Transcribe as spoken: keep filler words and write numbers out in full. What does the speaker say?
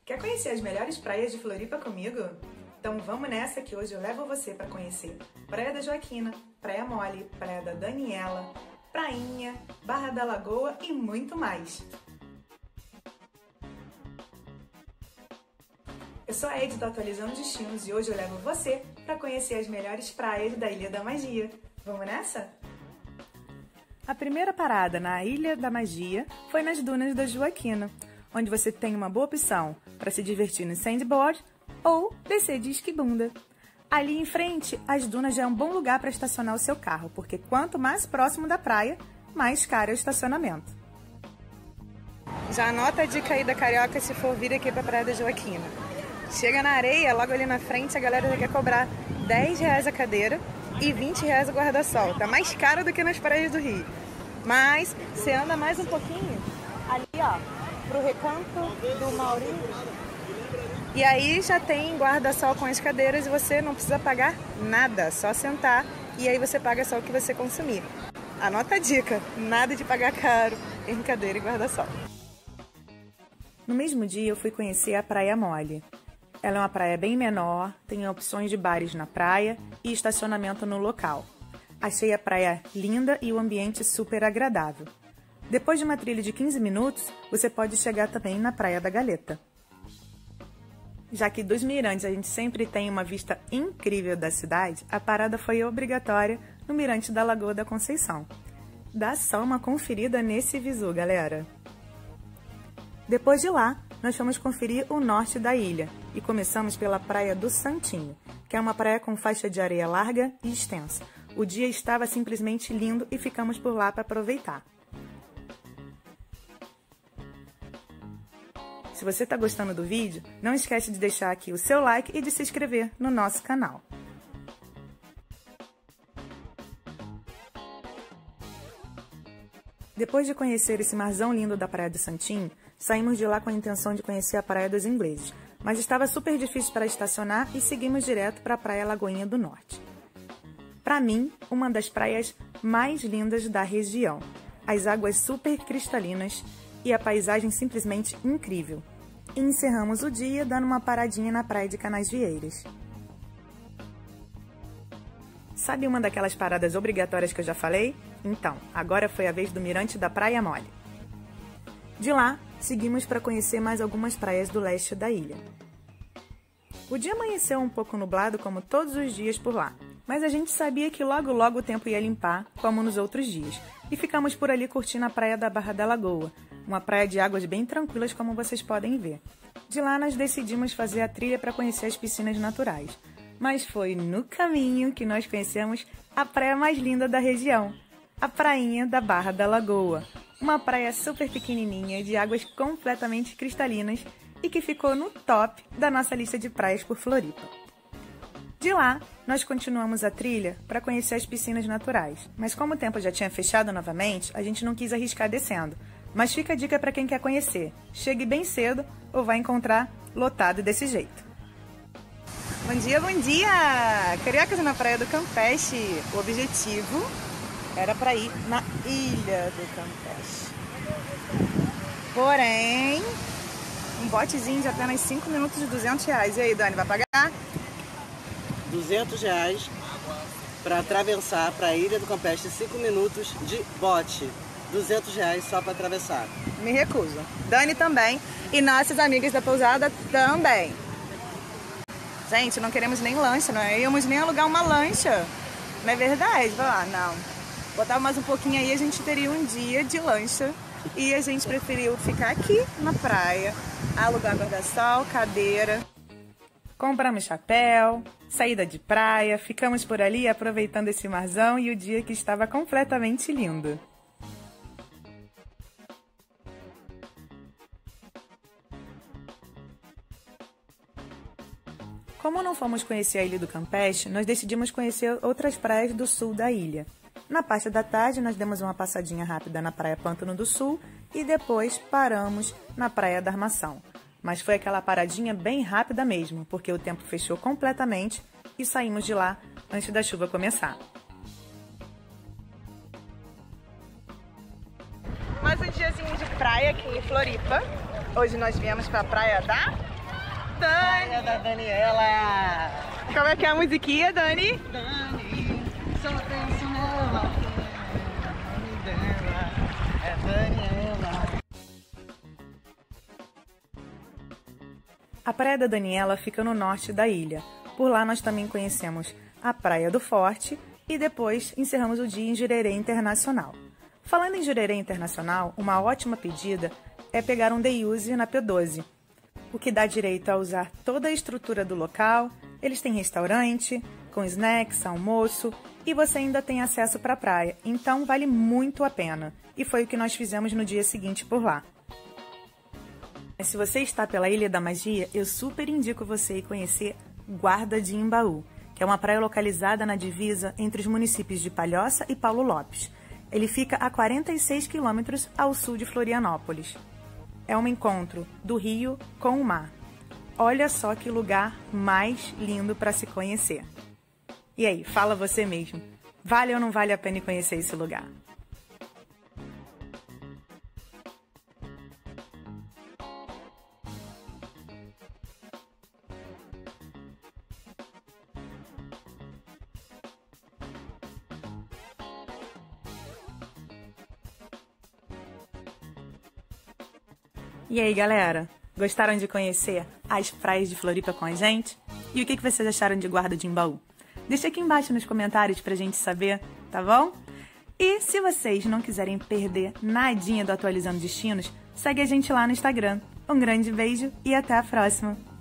Quer conhecer as melhores praias de Floripa comigo? Então vamos nessa que hoje eu levo você para conhecer Praia da Joaquina, Praia Mole, Praia da Daniela, Prainha, Barra da Lagoa e muito mais. Eu sou a Ed do Atualizando Destinos e hoje eu levo você para conhecer as melhores praias da Ilha da Magia. Vamos nessa? A primeira parada na Ilha da Magia foi nas dunas da Joaquina, onde você tem uma boa opção para se divertir no sandboard ou descer de esquibunda. Ali em frente, as dunas já é um bom lugar para estacionar o seu carro, porque quanto mais próximo da praia, mais caro é o estacionamento. Já anota a dica aí da Carioca se for vir aqui para a Praia da Joaquina. Chega na areia, logo ali na frente, a galera já quer cobrar dez reais a cadeira e vinte reais o guarda-sol. Tá mais caro do que nas praias do Rio. Mas você anda mais um pouquinho, ali ó, pro recanto do Maurinho. E aí já tem guarda-sol com as cadeiras e você não precisa pagar nada, só sentar e aí você paga só o que você consumir. Anota a dica, nada de pagar caro em cadeira e guarda-sol. No mesmo dia eu fui conhecer a Praia Mole. Ela é uma praia bem menor, tem opções de bares na praia e estacionamento no local. Achei a praia linda e o ambiente super agradável. Depois de uma trilha de quinze minutos, você pode chegar também na Praia da Galeta. Já que dos mirantes a gente sempre tem uma vista incrível da cidade, a parada foi obrigatória no mirante da Lagoa da Conceição. Dá só uma conferida nesse visu, galera! Depois de lá, nós fomos conferir o norte da ilha e começamos pela Praia do Santinho, que é uma praia com faixa de areia larga e extensa. O dia estava simplesmente lindo e ficamos por lá para aproveitar. Se você está gostando do vídeo, não esquece de deixar aqui o seu like e de se inscrever no nosso canal. Depois de conhecer esse marzão lindo da Praia do Santinho, saímos de lá com a intenção de conhecer a Praia dos Ingleses, mas estava super difícil para estacionar e seguimos direto para a Praia Lagoinha do Norte. Para mim, uma das praias mais lindas da região. As águas super cristalinas e a paisagem simplesmente incrível. E encerramos o dia dando uma paradinha na Praia de Canasvieiras. Sabe uma daquelas paradas obrigatórias que eu já falei? Então, agora foi a vez do mirante da Praia Mole. De lá, seguimos para conhecer mais algumas praias do leste da ilha. O dia amanheceu um pouco nublado, como todos os dias por lá, mas a gente sabia que logo logo o tempo ia limpar, como nos outros dias, e ficamos por ali curtindo a praia da Barra da Lagoa, uma praia de águas bem tranquilas, como vocês podem ver. De lá nós decidimos fazer a trilha para conhecer as piscinas naturais, mas foi no caminho que nós conhecemos a praia mais linda da região, a Prainha da Barra da Lagoa. Uma praia super pequenininha, de águas completamente cristalinas e que ficou no top da nossa lista de praias por Floripa. De lá, nós continuamos a trilha para conhecer as piscinas naturais, mas como o tempo já tinha fechado novamente, a gente não quis arriscar descendo. Mas fica a dica para quem quer conhecer, chegue bem cedo ou vai encontrar lotado desse jeito. Bom dia, bom dia! Cariocas na Praia do Campeche. O objetivo era para ir na Ilha do Campeche. Porém, um botezinho de apenas cinco minutos de duzentos reais. E aí, Dani, vai pagar? duzentos reais para atravessar para a Ilha do Campeche, cinco minutos de bote. duzentos reais só para atravessar. Me recuso. Dani também. E nossas amigas da pousada também. Gente, não queremos nem lancha, não íamos nem alugar uma lancha. Não é verdade? Vai lá, não. Botava mais um pouquinho aí, a gente teria um dia de lancha. E a gente preferiu ficar aqui na praia, alugar guarda-sol, cadeira. Compramos chapéu, saída de praia, ficamos por ali aproveitando esse marzão e o dia que estava completamente lindo. Como não fomos conhecer a Ilha do Campeche, nós decidimos conhecer outras praias do sul da ilha. Na parte da tarde, nós demos uma passadinha rápida na Praia Pântano do Sul e depois paramos na Praia da Armação. Mas foi aquela paradinha bem rápida mesmo, porque o tempo fechou completamente e saímos de lá antes da chuva começar. Mais um diazinho de praia aqui em Floripa. Hoje nós viemos para a Praia da Praia da Daniela. Como é que é a musiquinha, Dani? Dani, só penso nela. O nome dela é Daniela. A Praia da Daniela fica no norte da ilha. Por lá nós também conhecemos a Praia do Forte e depois encerramos o dia em Jurerê Internacional. Falando em Jurerê Internacional, uma ótima pedida é pegar um day use na P doze, o que dá direito a usar toda a estrutura do local. Eles têm restaurante, com snacks, almoço, e você ainda tem acesso para a praia, então vale muito a pena. E foi o que nós fizemos no dia seguinte por lá. Mas se você está pela Ilha da Magia, eu super indico você ir conhecer Guarda de Imbaú, que é uma praia localizada na divisa entre os municípios de Palhoça e Paulo Lopes. Ele fica a quarenta e seis quilômetros ao sul de Florianópolis. É um encontro do rio com o mar. Olha só que lugar mais lindo para se conhecer. E aí, fala você mesmo, vale ou não vale a pena ir conhecer esse lugar? E aí, galera? Gostaram de conhecer as praias de Floripa com a gente? E o que vocês acharam de Guarda de Imbaú? Deixa aqui embaixo nos comentários pra gente saber, tá bom? E se vocês não quiserem perder nadinha do Atualizando Destinos, segue a gente lá no Instagram. Um grande beijo e até a próxima!